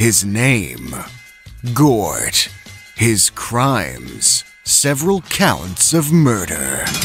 His name, Gort. His crimes, several counts of murder.